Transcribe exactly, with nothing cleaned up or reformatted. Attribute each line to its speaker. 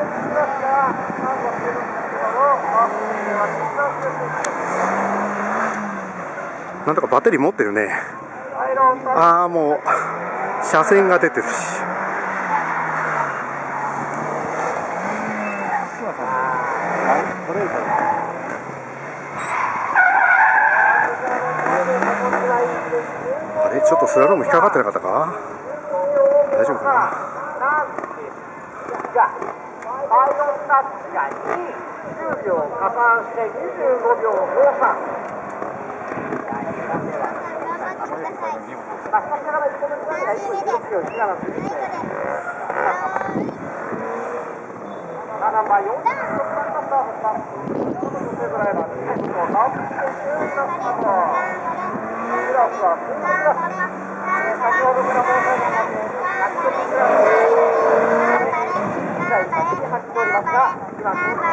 Speaker 1: なんとかバッテリー持ってるね。ああ、もう車線が出てるし。あれ、ちょっとスラローム引っかかってなかったか。大丈夫かな。バイオンタッチがに、じゅうびょう加算してにじゅうごびょうごじゅうさん。今